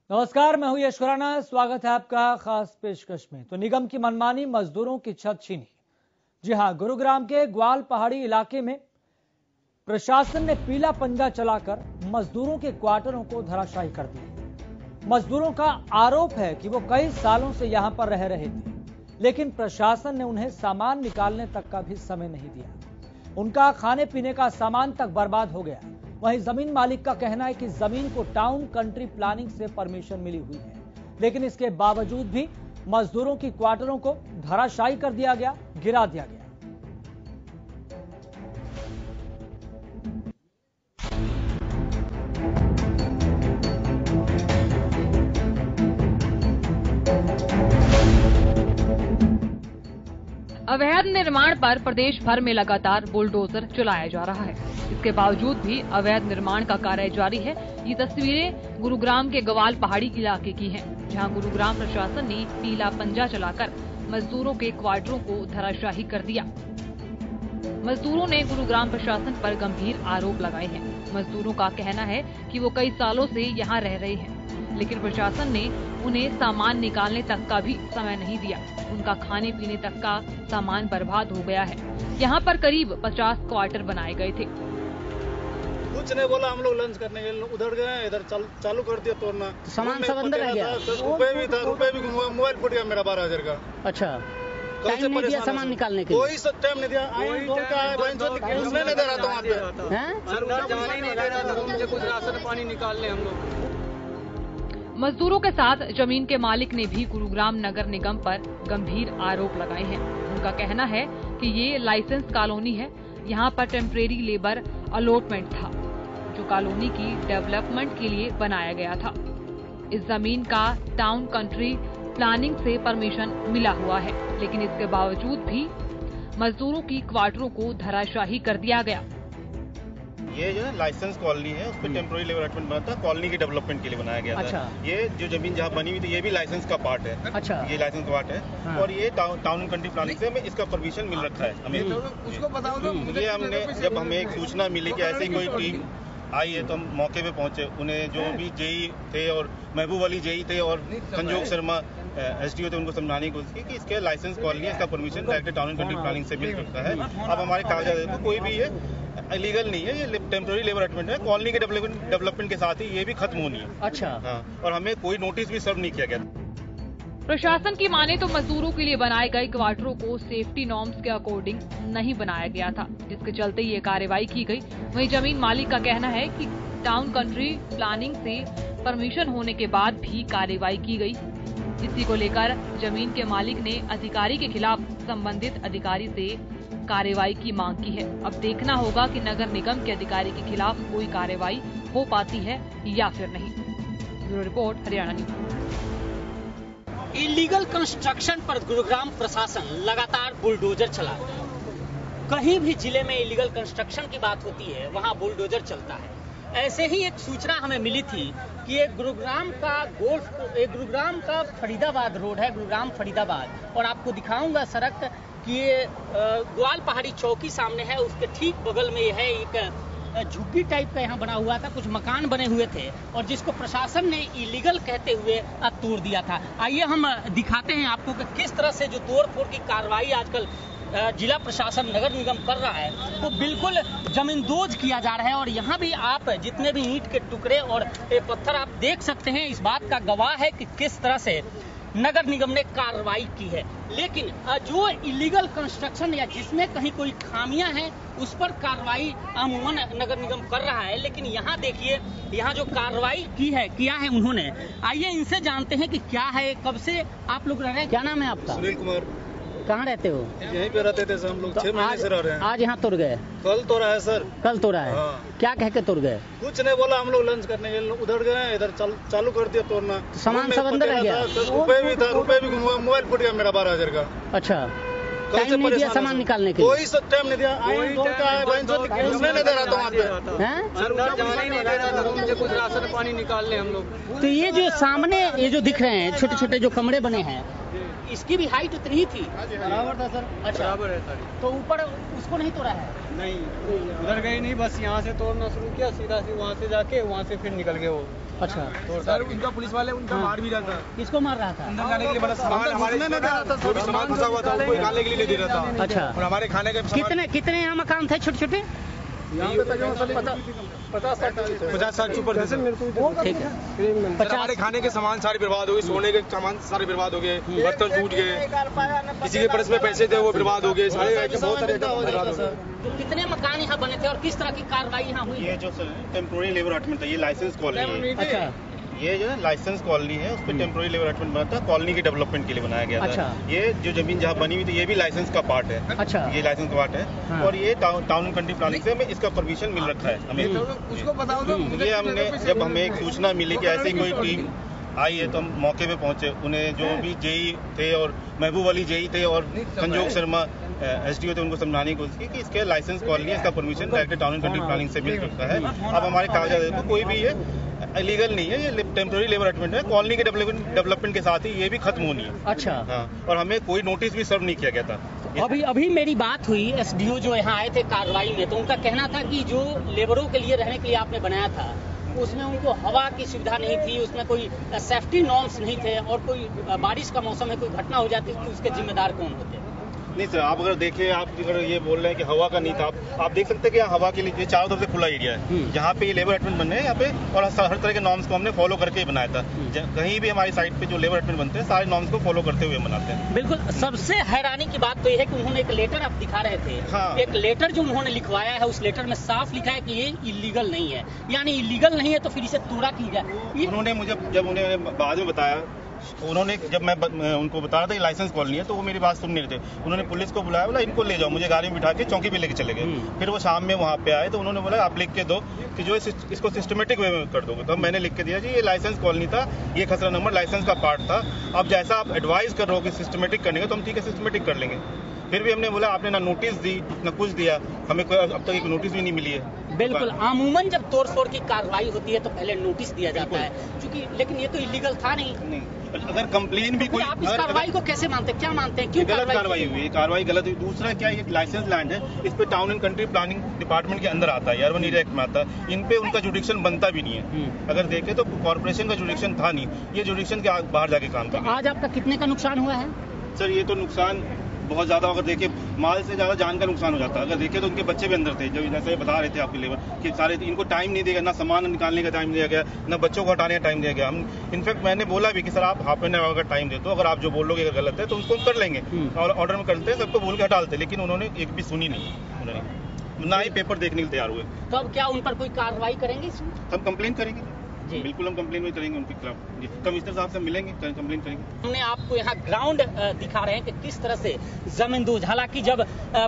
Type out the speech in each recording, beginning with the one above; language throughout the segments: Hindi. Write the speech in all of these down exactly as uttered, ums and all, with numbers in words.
नमस्कार, मैं हूं यश खुराना। स्वागत है आपका खास पेशकश में। तो निगम की मनमानी, मजदूरों की छत छीनी। जी हां, गुरुग्राम के ग्वाल पहाड़ी इलाके में प्रशासन ने पीला पंजा चलाकर मजदूरों के क्वार्टरों को धराशायी कर दिया। मजदूरों का आरोप है कि वो कई सालों से यहां पर रह रहे थे, लेकिन प्रशासन ने उन्हें सामान निकालने तक का भी समय नहीं दिया। उनका खाने पीने का सामान तक बर्बाद हो गया। वहीं जमीन मालिक का कहना है कि जमीन को टाउन कंट्री प्लानिंग से परमिशन मिली हुई है, लेकिन इसके बावजूद भी मजदूरों की क्वार्टरों को धराशायी कर दिया गया, गिरा दिया गया। अवैध निर्माण पर प्रदेश भर में लगातार बुलडोजर चलाया जा रहा है। इसके बावजूद भी अवैध निर्माण का कार्य जारी है। ये तस्वीरें गुरुग्राम के ग्वाल पहाड़ी इलाके की हैं, जहां गुरुग्राम प्रशासन ने पीला पंजा चलाकर मजदूरों के क्वार्टरों को धराशायी कर दिया। मजदूरों ने गुरुग्राम प्रशासन पर गंभीर आरोप लगाए हैं। मजदूरों का कहना है कि वो कई सालों से यहाँ रह रहे हैं, लेकिन प्रशासन ने उन्हें सामान निकालने तक का भी समय नहीं दिया। उनका खाने पीने तक का सामान बर्बाद हो गया है। यहाँ पर करीब पचास क्वार्टर बनाए गए थे। कुछ नहीं बोला, हम लोग लंच करने के लिए उधर गए, इधर चाल, चालू कर दिया तोड़ना। तो सामान सब अंदर रह गया। रुपए भी था, रुपए भी, मोबाइल फूट गया मेरा बारह हजार का। अच्छा, टाइम नहीं दिया सामान निकालने के लिए? कोई टाइम नहीं दिया। मैं नहीं दे रहा था वहाँ पे, कुछ राशन पानी निकाल ले हम लोग। मजदूरों के साथ जमीन के मालिक ने भी गुरुग्राम नगर निगम पर गंभीर आरोप लगाए हैं। उनका कहना है कि ये लाइसेंस कॉलोनी है, यहाँ पर टेम्परेरी लेबर अलॉटमेंट था, जो कॉलोनी की डेवलपमेंट के लिए बनाया गया था। इस जमीन का टाउन कंट्री प्लानिंग से परमिशन मिला हुआ है, लेकिन इसके बावजूद भी मजदूरों की क्वार्टरों को धराशायी कर दिया गया। ये जो है लाइसेंस कॉलोनी है, उस पर टेम्पोररी लेबर अलॉटमेंट बना था, कॉलोनी की डेवलपमेंट के लिए बनाया गया था। अच्छा। ये जो जमीन जहाँ बनी हुई थी, ये भी लाइसेंस का पार्ट है। अच्छा। ये लाइसेंस का पार्ट है। हाँ। और ये टाउन कंट्री प्लानिंग से हमें इसका परमिशन मिल रखा है। हमें उसको बताओ तो ये हमने जब हमें एक सूचना मिली कि ऐसी कोई टीम आई है, तो हम मौके पे पहुंचे। उन्हें जो भी जेई थे और महबूब अली जेई थे और संजोग शर्मा एसडीओ थे, उनको समझाने की कोशिश की कि इसके लाइसेंस कॉलोनी है, इसका permission direct town country planning से मिल रखा है। अब हमारे कागजात तो कोई भी ये इलीगल नहीं है, ये टेम्पोररी लेबर अलॉटमेंट है। कॉलोनी के डेवलपमेंट के साथ ही ये भी खत्म होनी है। अच्छा। हाँ, और हमें कोई नोटिस भी सर्व नहीं किया गया। प्रशासन की माने तो मजदूरों के लिए बनाए गए क्वार्टरों को सेफ्टी नॉर्म्स के अकॉर्डिंग नहीं बनाया गया था, जिसके चलते ये कार्रवाई की गई। वहीं जमीन मालिक का कहना है कि टाउन कंट्री प्लानिंग से परमिशन होने के बाद भी कार्रवाई की गई। इसी को लेकर जमीन के मालिक ने अधिकारी के खिलाफ संबंधित अधिकारी से कार्रवाई की मांग की है। अब देखना होगा कि नगर निगम के अधिकारी के खिलाफ कोई कार्रवाई हो पाती है या फिर नहीं। Bureau report, Haryana news. Illegal construction पर गुरुग्राम प्रशासन लगातार बुलडोजर चला रहा है। कहीं भी जिले में इलीगल कंस्ट्रक्शन की बात होती है, वहां बुलडोजर चलता है। ऐसे ही एक सूचना हमें मिली थी कि एक गुरुग्राम का गोल्फ एक गुरुग्राम का फरीदाबाद रोड है, गुरुग्राम फरीदाबाद, और आपको दिखाऊंगा सड़क कि ये ग्वाल पहाड़ी चौकी सामने है, उसके ठीक बगल में ये है एक झुग्गी टाइप का यहाँ बना हुआ था, कुछ मकान बने हुए थे और जिसको प्रशासन ने इलीगल कहते हुए तोड़ दिया था। आइए हम दिखाते हैं आपको कि किस तरह से जो तोड़ फोड़ की कार्रवाई आजकल जिला प्रशासन नगर निगम कर रहा है, वो बिल्कुल जमींदोज किया जा रहा है। और यहाँ भी आप जितने भी ईंट के टुकड़े और पत्थर आप देख सकते हैं, इस बात का गवाह है कि किस तरह से नगर निगम ने कार्रवाई की है। लेकिन जो इलीगल कंस्ट्रक्शन या जिसमें कहीं कोई खामियां हैं, उस पर कार्रवाई अमूमन नगर निगम कर रहा है। लेकिन यहाँ देखिए, यहाँ जो कार्रवाई की है किया है उन्होंने, आइए इनसे जानते हैं कि क्या है, कब से आप लोग रह रहे हैं। क्या नाम है आपका? सुनील कुमार। कहाँ रहते हो? यहीं पे रहते थे सर, हम लोग तो छह महीने से रह रहे हैं। आज यहाँ तुर गए? कल तोड़ा है सर। कल तोड़ा है? हाँ। क्या कह के तुर गए? कुछ नहीं बोला, हम लोग लंच करने के लिए उधर गए, इधर चाल, चालू कर दिया तोड़ना। तो सामान सब अंदर रह गया। रुपए भी था, रुपए भी, मोबाइल फूट गया मेरा बारह हजार का। अच्छा, टाइम नहीं दिया सामान निकालने के लिए? कोई टाइम नहीं दिया। मैं नहीं दे रहा था वहाँ पे, कुछ राशन पानी निकाल ले हम लोग। तो ये जो सामने ये जो दिख रहे हैं छोटे छोटे जो कमरे बने हैं, इसकी भी हाइट उतनी ही थी? बराबर था सर। अच्छा, बराबर है सर। तो ऊपर उसको नहीं तोड़ा है? नहीं, उधर गए नहीं, बस यहाँ से तोड़ना शुरू किया, सीधा से वहाँ से जाके वहाँ से फिर निकल गए वो। अच्छा सर उनका पुलिस वाले उनका हाँ। मार भी रहा था। किसको मार रहा था? अंदर जाने के लिए मतलब सामान हमारे जो भी सामान फंसा हुआ था उनको निकालने के लिए नहीं दे रहा था। अच्छा और हमारे खाने के कितने कितने यहाँ मकान थे छोटे छोटे? पचास साठ ऊपर थे सर। ठीक है सर, हमारे खाने के सामान सारे बर्बाद हो गए, सोने के सामान सारे बर्बाद हो गए, बर्तन टूट गए, किसी के पर्स में पैसे थे वो बर्बाद हो गए, सारे बहुत सारे बर्बाद हो गए। तो कितने मकान यहाँ बने थे और किस तरह की कार्रवाई यहाँ हुई? ये जो टेम्पोररी लेबर अलाटमेंट था, ये लाइसेंस कॉलोनी है। अच्छा ये जो है लाइसेंस कॉलोनी है, उस पर टेम्पोररी लेबर अलाटमेंट बना था, कॉलोनी के डेवलपमेंट के लिए बनाया गया था। अच्छा। ये जो जमीन जहाँ बनी हुई थी ये भी लाइसेंस का पार्ट है। अच्छा ये लाइसेंस का पार्ट है। हाँ। और ये town town and country planning से हमें इसका परमिशन मिल रखा है हमें। उसको बताओ तो ये हमने जब हमें एक सूचना मिली कि ऐसी कोई टीम आई है तो हम मौके पे पहुंचे। उन्हें जो भी जेई थे और महबूब अली जेई थे और संजोग शर्मा एसडीओ थे, उनको समझाने की कोशिश की कि इसके लाइसेंस कॉलोनी है, इसका permission direct town and country planning से मिल सकता है। अब हमारे कागजात देखो, कोई भी ये इलीगल नहीं है, ये टेम्पोररी लेबर अलाटमेंट है, कॉलोनी के डेवलपमेंट डेवलपमेंट के साथ ही ये भी खत्म होनी है। अच्छा हाँ, और हमें कोई नोटिस भी सर्व नहीं किया गया था। अभी अभी मेरी बात हुई एसडीओ जो यहाँ आए थे कार्रवाई में, तो उनका कहना था कि जो लेबरों के लिए रहने के लिए आपने बनाया था उसमें उनको हवा की सुविधा नहीं थी, उसमें कोई सेफ्टी नॉर्म्स नहीं थे और कोई बारिश का मौसम में कोई घटना हो जाती तो उसके जिम्मेदार कौन होते? नहीं सर, आप अगर देखें, आप अगर ये बोल रहे हैं कि हवा का नहीं था, आप, आप देख सकते हैं कि यहाँ हवा के लिए ये चारों तरफ से खुला एरिया है, जहाँ पे ये लेबर अलाटमेंट बने हैं यहाँ पे, और हर तरह के नॉर्म्स को हमने फॉलो करके ही बनाया था। कहीं भी हमारी साइट पे जो लेबर अलाटमेंट बनते हैं सारे नॉर्म्स को फॉलो करते हुए बनाते हैं। बिल्कुल। सबसे हैरानी की बात तो ये है कि उन्होंने एक लेटर आप दिखा रहे थे। हाँ। एक लेटर जो उन्होंने लिखवाया है उस लेटर में साफ लिखा है कि ये इलीगल नहीं है, यानी इलीगल नहीं है तो फिर इसे तोड़ा की जाए। उन्होंने मुझे जब उन्हें बाद में बताया, उन्होंने जब मैं, मैं उनको बता रहा था कि लाइसेंस कॉलोनी है, तो वो मेरी बात सुन नहीं रहे थे। उन्होंने पुलिस को बुलाया, बोला इनको ले जाओ, मुझे गाड़ी में बिठा के चौकी पे लेके चले गए। फिर वो शाम में वहाँ पे आए तो उन्होंने बोला आप लिख के दो कि जो इसको सिस्टमेटिक वे में कर दोगे। तो मैंने लिख के दिया जी ये लाइसेंस कॉलोनी था, ये खसरा नंबर लाइसेंस का पार्ट था। अब जैसा आप एडवाइस कर रहे हो कि सिस्टमेटिक करने का, तो हम ठीक है सिस्टमेटिक कर लेंगे। फिर भी हमने बोला आपने ना नोटिस दी ना कुछ दिया, हमें कोई अब तक एक नोटिस भी नहीं मिली है। बिल्कुल। अमूमन जब तोड़फोड़ की कार्रवाई होती है तो पहले नोटिस दिया जाता है, क्योंकि लेकिन ये तो इलीगल था नहीं। नहीं, अगर कंप्लेन भी कोई, आप इस कार्रवाई को कैसे मानते हैं, क्या मानते हैं, क्यों गलत कार्रवाई हुई है, कार्रवाई गलत हुई। दूसरा क्या, ये लाइसेंस लैंड है, इस पे town and country planning department के अंदर आता है, अर्बन एरिया एक्ट में आता है। इन पे उनका जुडिक्शन बनता भी नहीं है। अगर देखें तो कॉर्पोरेशन का जुडिक्शन था नहीं, ये जुडिक्शन के बाहर जाके काम तो था। आज आपका कितने का नुकसान हुआ है? सर ये तो नुकसान बहुत ज्यादा, अगर देखे माल से ज्यादा जान का नुकसान हो जाता है। अगर देखे तो उनके बच्चे भी अंदर थे, जो जैसे बता रहे थे आपके लेबर कि सारे इनको टाइम नहीं दिया गया, ना सामान निकालने का टाइम दिया गया, ना बच्चों को हटाने का टाइम दिया गया। हम इनफैक्ट मैंने बोला भी कि सर आप हाफ एन आवर का टाइम दे दो, अगर आप जो बोल लोगे अगर गलत है तो उसको हम कर लेंगे और ऑर्डर में करते हैं, सबको बोल के हटा देते, लेकिन उन्होंने एक भी सुनी नहीं, उन्होंने ना ही पेपर देखने के लिए तैयार हुए। तो अब क्या उन पर कोई कार्रवाई करेंगे? हम कंप्लेन करेंगे जी, बिल्कुल हम कंप्लेन भी करेंगे उनके खिलाफ। कमिश्नर साहब से मिलेंगे, कंप्लेन करेंगे। हमने आपको यहाँ ग्राउंड दिखा रहे हैं कि किस तरह से जमींदोज, हालांकि जब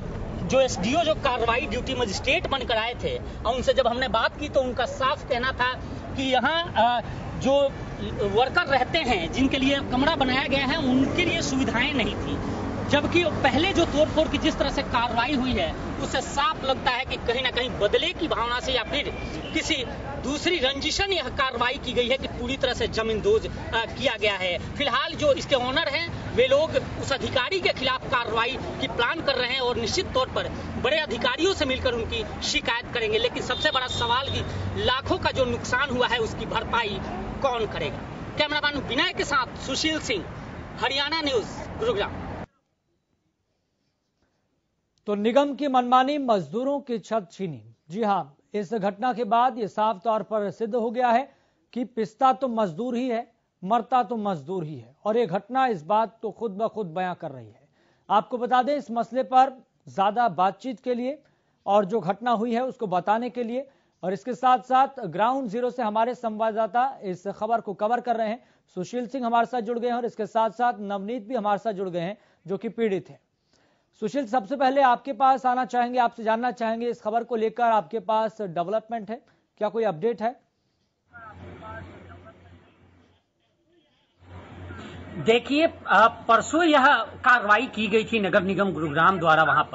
जो एसडीओ जो कार्रवाई ड्यूटी मजिस्ट्रेट बनकर आए थे और उनसे जब हमने बात की तो उनका साफ कहना था कि यहाँ जो वर्कर रहते हैं जिनके लिए कमरा बनाया गया है उनके लिए सुविधाएं नहीं थी, जबकि पहले जो तोड़फोड़ की जिस तरह से कार्रवाई हुई है उससे साफ लगता है कि कहीं ना कहीं बदले की भावना से या फिर किसी दूसरी रंजिशन यह कार्रवाई की गई है कि पूरी तरह से जमींदोज किया गया है। फिलहाल जो इसके ओनर हैं वे लोग उस अधिकारी के खिलाफ कार्रवाई की प्लान कर रहे हैं और निश्चित तौर पर बड़े अधिकारियों से मिलकर उनकी शिकायत करेंगे। लेकिन सबसे बड़ा सवाल कि लाखों का जो नुकसान हुआ है उसकी भरपाई कौन करेगा। कैमरामैन विनय के साथ सुशील सिंह, हरियाणा न्यूज, गुरुग्राम। तो निगम की मनमानी, मजदूरों की छत छीनी। जी हां, इस घटना के बाद यह साफ तौर पर सिद्ध हो गया है कि पिसता तो मजदूर ही है, मरता तो मजदूर ही है, और यह घटना इस बात को खुद ब खुद बयां कर रही है। आपको बता दें, इस मसले पर ज्यादा बातचीत के लिए और जो घटना हुई है उसको बताने के लिए और इसके साथ साथ ग्राउंड जीरो से हमारे संवाददाता इस खबर को कवर कर रहे हैं। सुशील सिंह हमारे साथ जुड़ गए हैं और इसके साथ साथ नवनीत भी हमारे साथ जुड़ गए हैं जो कि पीड़ित हैं। सुशील, सबसे पहले आपके पास आना चाहेंगे, आपसे जानना चाहेंगे इस खबर को लेकर आपके पास डेवलपमेंट है, क्या कोई अपडेट है? देखिए, परसों यह कार्रवाई की गई थी नगर निगम गुरुग्राम द्वारा वहां पर,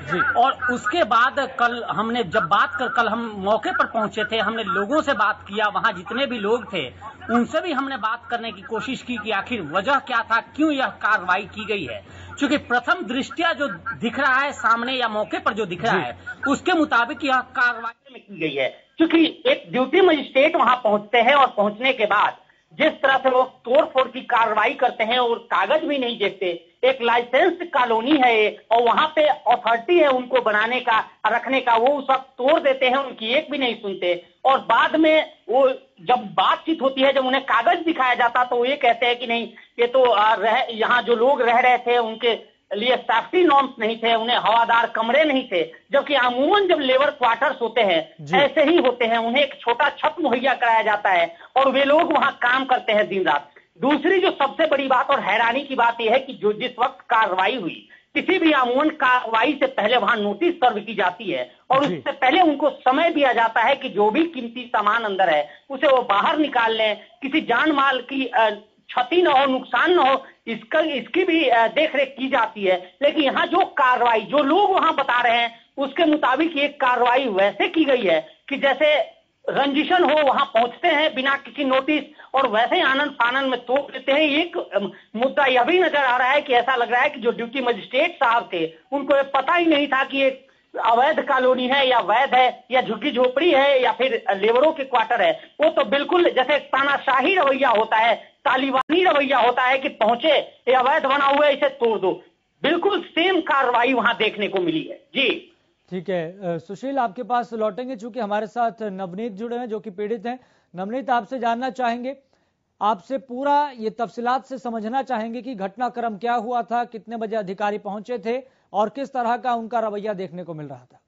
और उसके बाद कल हमने जब बात कर कल हम मौके पर पहुंचे थे, हमने लोगों से बात किया, वहां जितने भी लोग थे उनसे भी हमने बात करने की कोशिश की कि आखिर वजह क्या था, क्यों यह कार्रवाई की गई है। क्योंकि प्रथम दृष्टया जो दिख रहा है सामने या मौके पर जो दिख रहा है उसके मुताबिक यह कार्रवाई में की गई है। क्योंकि एक ड्यूटी मजिस्ट्रेट वहां पहुंचते हैं और पहुंचने के बाद जिस तरह से वो तोड़ फोड़ की कार्रवाई करते हैं और कागज भी नहीं देखते, एक लाइसेंस कॉलोनी है और वहां पे अथॉरिटी है उनको बनाने का रखने का, वो उस वक्त तोड़ देते हैं, उनकी एक भी नहीं सुनते। और बाद में वो जब बातचीत होती है, जब उन्हें कागज दिखाया जाता तो वो ये कहते हैं कि नहीं ये तो रह यहाँ जो लोग रह रहे थे उनके लिए सेफ्टी नॉर्म्स नहीं थे, उन्हें हवादार कमरे नहीं थे। जबकि अमूमन जब लेबर क्वार्टर्स होते हैं ऐसे ही होते हैं, उन्हें एक छोटा छत मुहैया कराया जाता है और वे लोग वहां काम करते हैं दिन रात। दूसरी जो सबसे बड़ी बात और हैरानी की बात यह है कि जो जिस वक्त कार्रवाई हुई, किसी भी अमूमन कार्रवाई से पहले वहां नोटिस सर्व की जाती है और उससे पहले उनको समय दिया जाता है कि जो भी कीमती सामान अंदर है उसे वो बाहर निकाल लें, किसी जान माल की क्षति न हो, नुकसान न हो, इसका इसकी भी देख रेख की जाती है। लेकिन यहाँ जो कार्रवाई जो लोग वहां बता रहे हैं उसके मुताबिक ये कार्रवाई वैसे की गई है कि जैसे रंजिशन हो, वहां पहुंचते हैं बिना किसी नोटिस और वैसे ही आनंद फानंद में तोड़ देते हैं। एक मुद्दा यह भी नजर आ रहा है कि ऐसा लग रहा है कि जो ड्यूटी मजिस्ट्रेट साहब थे उनको ये पता ही नहीं था कि एक अवैध कॉलोनी है या वैध है या झुग्गी झोपड़ी है या फिर लेबरों के क्वार्टर है। वो तो बिल्कुल जैसे तानाशाही रवैया होता है, तालिबानी रवैया होता है कि पहुंचे ये अवैध बना हुआ है इसे तोड़ दो, बिल्कुल सेम कार्रवाई वहां देखने को मिली है। जी ठीक है सुशील, आपके पास लौटेंगे, चूंकि हमारे साथ नवनीत जुड़े हैं जो कि पीड़ित हैं। नवनीत, आपसे जानना चाहेंगे, आपसे पूरा ये तफसीलात से समझना चाहेंगे कि घटनाक्रम क्या हुआ था, कितने बजे अधिकारी पहुंचे थे और किस तरह का उनका रवैया देखने को मिल रहा था।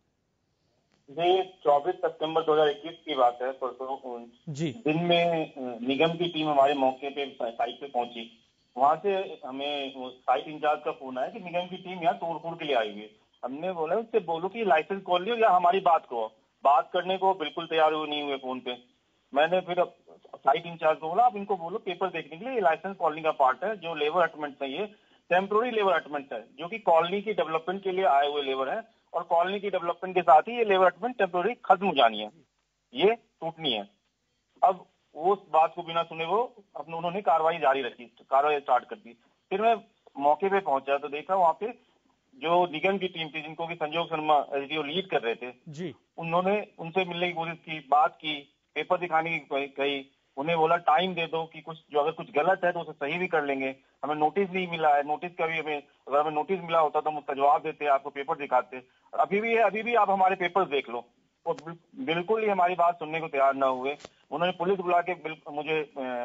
ये चौबीस सितंबर दो हज़ार इक्कीस की बात है। परसों जी दिन में निगम की टीम हमारे मौके पे साइट पे पहुंची। वहां से हमें साइट इंचार्ज का फोन आया कि निगम की टीम यहाँ तोड़फोड़ के लिए आई हुई है। हमने बोला उससे बोलो कि लाइसेंस कॉल लियो या हमारी बात करो। बात करने को बिल्कुल तैयार नहीं हुए फोन पे। मैंने फिर साइट इंचार्ज को बोला आप इनको बोलो पेपर देखने के लिए, ये लाइसेंस कॉलोनी का पार्ट है, जो लेबर हटमेंट है ये टेम्पोररी लेबर हटमेंट है, जो कि कॉलोनी की डेवलपमेंट के लिए आए हुए लेबर है और कॉलोनी की डेवलपमेंट के साथ ही ये लेबर हटमेंट टेम्पोररी खत्म हो जानी है, ये टूटनी है। अब वो बात को बिना सुने वो अपने उन्होंने कार्रवाई जारी रखी, कार्रवाई स्टार्ट कर दी। फिर मैं मौके पे पहुंचा तो देखा वहां पे जो निगम की टीम थी जिनको कि संजोग शर्मा एसडीओ लीड कर रहे थे जी, उन्होंने उनसे मिलने की कोशिश की, बात की, पेपर दिखाने की कही, उन्हें बोला टाइम दे दो कि कुछ जो अगर कुछ गलत है तो उसे सही भी कर लेंगे। हमें नोटिस नहीं मिला है, नोटिस का भी हमें अगर हमें नोटिस मिला होता तो हम उसका जवाब देते, आपको पेपर दिखाते। अभी भी है, अभी भी आप हमारे पेपर देख लो। और बिल्कुल ही हमारी बात सुनने को तैयार ना हुए। उन्होंने पुलिस बुला के मुझे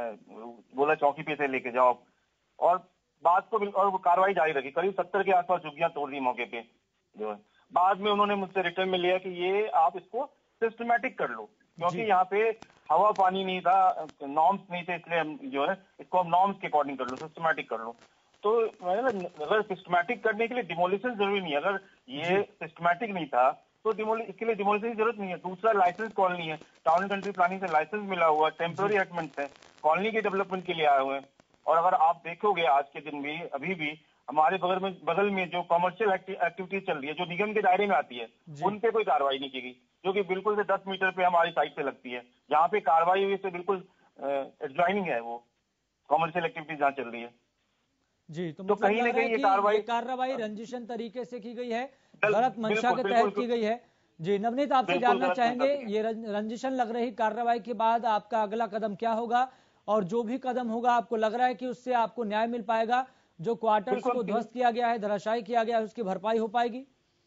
बोला चौकी पे से लेके जाओ और बात को और वो कार्रवाई जारी रखी। करीब सत्तर के आसपास झुग्गियां तोड़ दी मौके पे जो है। बाद में उन्होंने मुझसे रिटर्न में लिया कि ये आप इसको सिस्टमैटिक कर लो, क्योंकि यहाँ पे हवा पानी नहीं था, नॉर्म्स नहीं थे, इसलिए हम जो है इसको हम नॉर्म्स के अकॉर्डिंग कर लो, सिस्टमैटिक कर लो। तो अगर सिस्टमैटिक करने के लिए डिमोलिशन जरूरी नहीं है। अगर ये सिस्टमैटिक नहीं था तो डिमोलिश इसके लिए डिमोलिशन की जरूरत नहीं है। दूसरा लाइसेंस कॉलोनी है, टाउन एंड कंट्री प्लानिंग से लाइसेंस मिला हुआ, टेम्पोररी हटमेंट है, कॉलोनी के डेवलपमेंट के लिए आए हुए हैं। और अगर आप देखोगे आज के दिन भी अभी भी हमारे बगल में बगल में जो कमर्शियल एक्टिविटीज चल रही है जो निगम के दायरे में आती है उन पे कोई कार्रवाई नहीं की गई, जो कि बिल्कुल से दस मीटर पे हमारी साइट पे लगती है। जहाँ पे कार्रवाई हुई से बिल्कुल एडजॉइनिंग है वो कमर्शियल एक्टिविटीज जहाँ चल रही है जी। तो, तो कहीं ना कहीं ये कार्रवाई कार्रवाई रंजिशन तरीके से की गई है, गलत मंशा के तहत की गई है जी। नवनीत, आपसे जानना चाहेंगे ये रंजिशन लग रही कार्रवाई के बाद आपका अगला कदम क्या होगा और जो भी कदम होगा आपको लग रहा है कि उससे आपको न्याय मिल पाएगा? जो क्वार्टर्स को ध्वस्त किया गया है, धराशायी किया गया है, उसकी भरपाई हो पाएगी?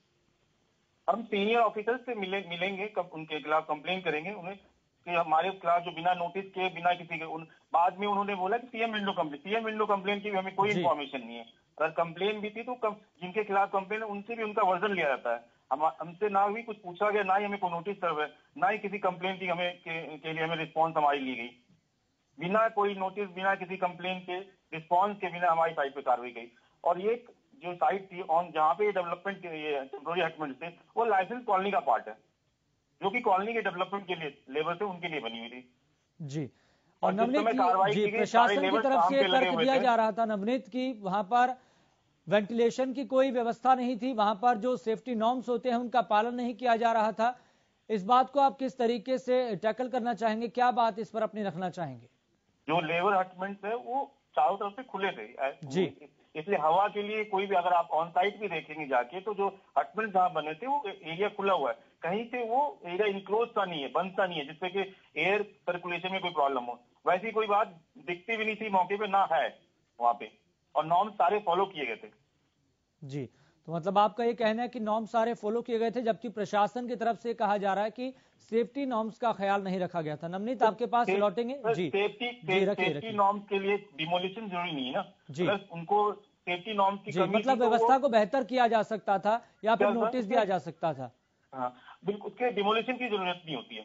हम सीनियर ऑफिसर्स से मिले, मिलेंगे कब उनके खिलाफ कंप्लेन करेंगे उन्हें कि हमारे खिलाफ जो बिना नोटिस के बिना किसी के उन, बाद में उन्होंने बोला कि CM window complain CM window complain की हमें कोई इन्फॉर्मेशन नहीं है। अगर कंप्लेन भी थी तो कम, जिनके खिलाफ कंप्लेन है उनसे भी उनका वर्जन लिया जाता है। हम हमसे ना भी कुछ पूछा गया, ना ही हमें कोई नोटिस सर्व है, ना ही किसी कंप्लेन की हमें के, के लिए हमें रिस्पॉन्स हमारी ली गई। बिना कोई नोटिस, बिना किसी कंप्लेन के, रिस्पॉन्स के बिना हमारी साइट पे कार्रवाई गई। और ये जो साइट थी ऑन जहाँ पे डेवलपमेंट टेम्पोररी हटमेंट थे वो लाइसेंस कॉलोनी का पार्ट है, जो कि कॉलोनी के डेवलपमेंट के लिए लेबर थे उनके लिए बनी हुई थी जी। और नवनीत जी, प्रशासन की तरफ से तर्क दिया जा रहा था नवनीत की वहां पर वेंटिलेशन की कोई व्यवस्था नहीं थी, वहां पर जो सेफ्टी नॉर्म्स होते हैं उनका पालन नहीं किया जा रहा था। इस बात को आप किस तरीके से टैकल करना चाहेंगे, क्या बात इस पर अपनी रखना चाहेंगे? जो लेबर हटमेंट है वो चारों तरफ से खुले थे जी, इसलिए हवा के लिए कोई भी, अगर आप ऑन साइट भी देखेंगे जाके, तो जो हटमेंट जहाँ बने थे वो एरिया खुला हुआ है, कहीं से वो एरिया इनक्लोज सा नहीं है, बंद सा नहीं है, जिससे कि एयर सर्कुलेशन में कोई प्रॉब्लम हो। वैसी कोई बात दिखती भी नहीं थी मौके पे, ना है वहां पे, और नॉर्म सारे फॉलो किए गए थे। जी, तो मतलब आपका ये कहना है कि नॉर्म सारे फॉलो किए गए थे, जबकि प्रशासन की तरफ से कहा जा रहा है कि सेफ्टी नॉर्म्स का ख्याल नहीं रखा गया था। नवनीत आपके पास लौटेंगे जी। सेफ्टी सेफ्टी नॉर्म्स के लिए डिमोलिशन जरूरी नहीं है ना जी, प्लस उनको सेफ्टी नॉर्म्स की कमी, मतलब व्यवस्था को बेहतर किया जा सकता था या फिर नोटिस दिया जा सकता था। हाँ बिल्कुल, उसके डिमोलिशन की जरूरत नहीं होती है।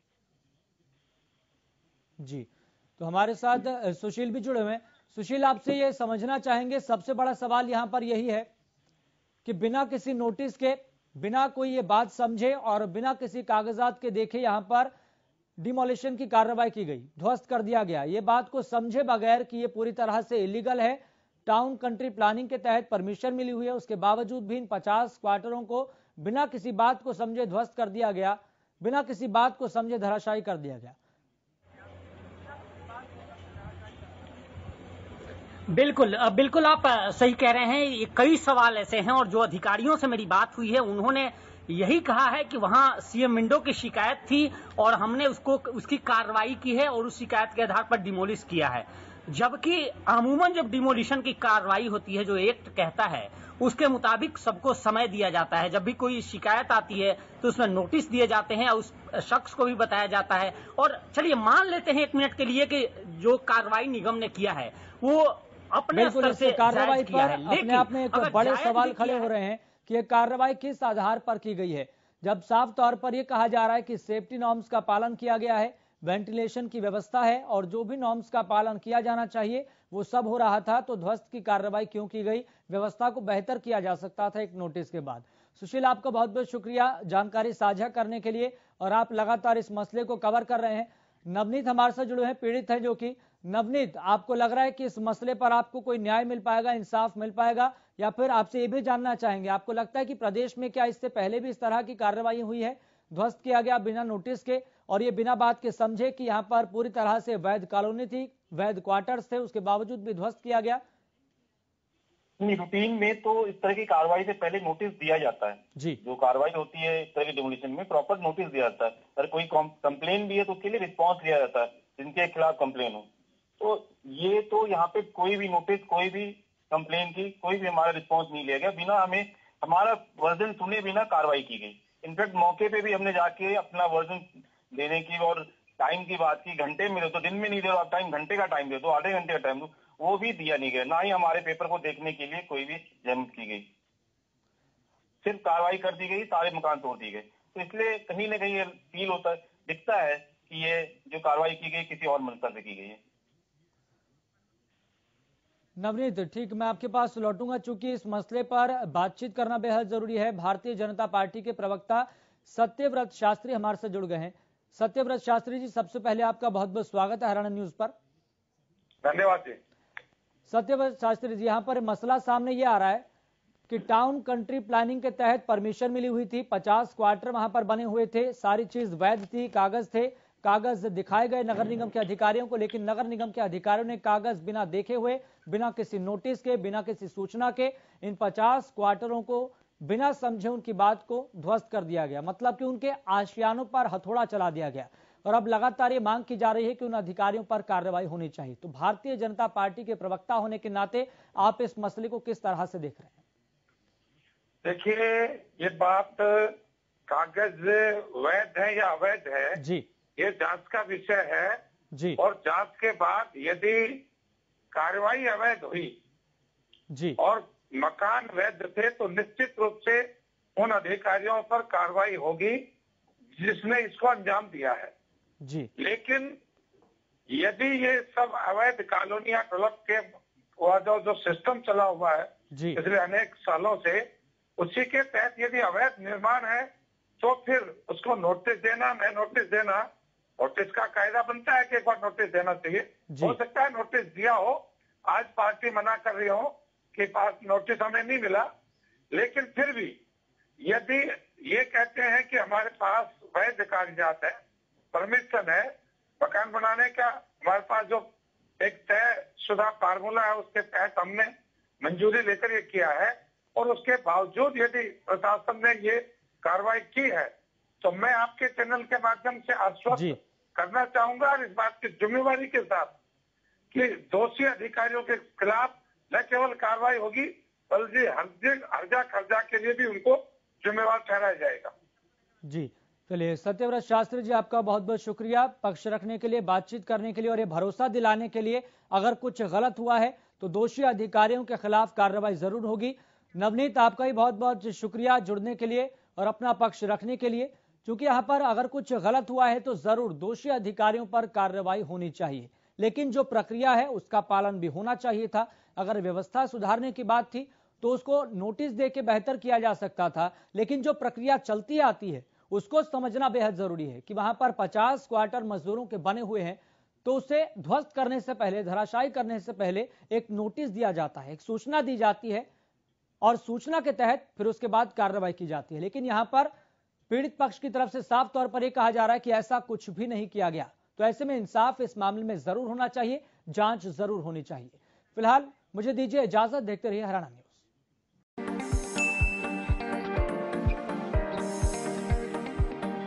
जी, तो हमारे साथ सुशील भी जुड़े हुए हैं। सुशील, आपसे ये समझना चाहेंगे, सबसे बड़ा सवाल यहाँ पर यही है कि बिना किसी नोटिस के, बिना कोई ये बात समझे और बिना किसी कागजात के देखे यहाँ पर डिमोलिशन की कार्रवाई की गई, ध्वस्त कर दिया गया। ये बात को समझे बगैर कि ये पूरी तरह से इलीगल है, टाउन कंट्री प्लानिंग के तहत परमिशन मिली हुई है, उसके बावजूद भी इन पचास क्वार्टरों को बिना किसी बात को समझे ध्वस्त कर दिया गया, बिना किसी बात को समझे धराशायी कर दिया गया। बिल्कुल बिल्कुल आप सही कह रहे हैं। ये कई सवाल ऐसे हैं और जो अधिकारियों से मेरी बात हुई है उन्होंने यही कहा है कि वहां सीएम विंडो की शिकायत थी और हमने उसको उसकी कार्रवाई की है और उस शिकायत के आधार पर डिमोलिश किया है। जबकि अमूमन जब डिमोलिशन की कार्रवाई होती है, जो एक्ट कहता है उसके मुताबिक सबको समय दिया जाता है। जब भी कोई शिकायत आती है तो उसमें नोटिस दिए जाते हैं, उस शख्स को भी बताया जाता है। और चलिए मान लेते हैं एक मिनट के लिए कि जो कार्रवाई निगम ने किया है वो अपने स्तर से कार्रवाई पर है, अपने आप में एक बड़े सवाल खड़े हो रहे हैं कि ये कार्रवाई किस आधार पर की गई है, जब साफ तौर पर यह कहा जा रहा है कि सेफ्टी नॉर्म्स का पालन किया गया है, वेंटिलेशन की व्यवस्था है और जो भी नॉर्म्स का पालन किया जाना चाहिए वो सब हो रहा था, तो ध्वस्त की कार्रवाई क्यों की गई? व्यवस्था को बेहतर किया जा सकता था एक नोटिस के बाद। सुशील, आपका बहुत बहुत शुक्रिया जानकारी साझा करने के लिए, और आप लगातार इस मसले को कवर कर रहे हैं। नवनीत हमारे साथ जुड़े हैं, पीड़ित हैं जो कि नवनीत, आपको लग रहा है कि इस मसले पर आपको कोई न्याय मिल पाएगा, इंसाफ मिल पाएगा, या फिर आपसे ये भी जानना चाहेंगे, आपको लगता है कि प्रदेश में क्या इससे पहले भी इस तरह की कार्रवाई हुई है, ध्वस्त किया गया बिना नोटिस के और ये बिना बात के समझे कि यहाँ पर पूरी तरह से वैध कॉलोनी थी, वैध क्वार्टर्स थे, उसके बावजूद भी ध्वस्त किया गया? रूटीन में तो इस तरह की कार्रवाई से पहले नोटिस दिया जाता है जी। जो कार्रवाई होती है इस तरह की डिमोलिशन में प्रॉपर नोटिस दिया जाता है। अगर कोई कंप्लेन भी है तो उसके लिए रिस्पॉन्स दिया जाता है जिनके खिलाफ कंप्लेन हो। तो ये तो यहाँ पे कोई भी नोटिस, कोई भी कंप्लेन की, कोई भी हमारा रिस्पॉन्स नहीं लिया गया, बिना हमें हमारा वर्जन सुने बिना कार्रवाई की गई। इनफैक्ट मौके पे भी हमने जाके अपना वर्जन देने की और टाइम की बात की, घंटे में दो तो दिन में नहीं दे दो आप टाइम, घंटे का टाइम दे दो, आधे घंटे का टाइम दो, वो भी दिया नहीं गया। ना ही हमारे पेपर को देखने के लिए कोई भी जहमत की गई, सिर्फ कार्रवाई कर दी गई, सारे मकान तोड़ दिए गए। तो इसलिए कहीं ना कहीं फील होता है, दिखता है कि ये जो कार्रवाई की गई किसी और मंशा से की गई है। नवनीत, ठीक, मैं आपके पास लौटूंगा, चूंकि इस मसले पर बातचीत करना बेहद जरूरी है। भारतीय जनता पार्टी के प्रवक्ता सत्यव्रत शास्त्री हमारे से जुड़ गए हैं। सत्यव्रत शास्त्री जी, सबसे पहले आपका बहुत बहुत स्वागत है हरियाणा न्यूज पर। धन्यवाद जी। सत्यव्रत शास्त्री जी, यहाँ पर मसला सामने ये आ रहा है कि टाउन कंट्री प्लानिंग के तहत परमिशन मिली हुई थी, पचास क्वार्टर वहां पर बने हुए थे, सारी चीज वैध थी, कागज थे, कागज दिखाए गए नगर निगम के अधिकारियों को, लेकिन नगर निगम के अधिकारियों ने कागज बिना देखे हुए, बिना किसी नोटिस के, बिना किसी सूचना के इन पचास क्वार्टरों को बिना समझे उनकी बात को ध्वस्त कर दिया गया। मतलब कि उनके आशियानों पर हथौड़ा चला दिया गया और अब लगातार ये मांग की जा रही है कि उन अधिकारियों पर कार्रवाई होनी चाहिए। तो भारतीय जनता पार्टी के प्रवक्ता होने के नाते आप इस मसले को किस तरह से देख रहे हैं? देखिए, ये बात कागज वैध है या अवैध है जी, ये जांच का विषय है जी, और जांच के बाद यदि कार्रवाई अवैध हुई जी, और मकान वैध थे तो निश्चित रूप से उन अधिकारियों पर कार्रवाई होगी जिसने इसको अंजाम दिया है जी। लेकिन यदि ये सब अवैध कॉलोनियां डेवलप के जो जो सिस्टम चला हुआ है जी, पिछले अनेक सालों से, उसी के तहत यदि अवैध निर्माण है तो फिर उसको नोटिस देना, मैं नोटिस देना, नोटिस का कायदा बनता है कि एक बार नोटिस देना चाहिए। हो सकता है नोटिस दिया हो, आज पार्टी मना कर रही हो, के पास नोटिस हमें नहीं मिला, लेकिन फिर भी यदि ये कहते हैं कि हमारे पास वैध कागजात है, परमिशन है मकान बनाने का, हमारे पास जो एक तय शुदा फार्मूला है उसके तहत हमने मंजूरी लेकर ये किया है, और उसके बावजूद यदि प्रशासन ने ये कार्रवाई की है तो मैं आपके चैनल के माध्यम से आश्वस्त करना चाहूंगा और इस बात की जिम्मेवारी के साथ कि दोषी अधिकारियों के खिलाफ न केवल कार्रवाई होगी बल्कि हर्जा खर्जा के लिए भी उनको जिम्मेवार ठहराया जाएगा। जी, चलिए सत्यव्रत शास्त्री जी, आपका बहुत बहुत शुक्रिया पक्ष रखने के लिए, बातचीत करने के लिए और ये भरोसा दिलाने के लिए अगर कुछ गलत हुआ है तो दोषी अधिकारियों के खिलाफ कार्रवाई जरूर होगी। नवनीत, आपका ही बहुत बहुत शुक्रिया जुड़ने के लिए और अपना पक्ष रखने के लिए, क्योंकि यहाँ पर अगर कुछ गलत हुआ है तो जरूर दोषी अधिकारियों पर कार्रवाई होनी चाहिए, लेकिन जो प्रक्रिया है उसका पालन भी होना चाहिए था। अगर व्यवस्था सुधारने की बात थी तो उसको नोटिस दे के बेहतर किया जा सकता था, लेकिन जो प्रक्रिया चलती आती है उसको समझना बेहद जरूरी है कि वहां पर पचास क्वार्टर मजदूरों के बने हुए हैं तो उसे ध्वस्त करने से पहले, धराशायी करने से पहले एक नोटिस दिया जाता है, एक सूचना दी जाती है और सूचना के तहत फिर उसके बाद कार्रवाई की जाती है। लेकिन यहां पर पीड़ित पक्ष की तरफ से साफ तौर पर यह कहा जा रहा है कि ऐसा कुछ भी नहीं किया गया। तो ऐसे में इंसाफ इस मामले में जरूर होना चाहिए, जांच जरूर होनी चाहिए। फिलहाल मुझे दीजिए इजाजत, देखते रहिए हरियाणा न्यूज।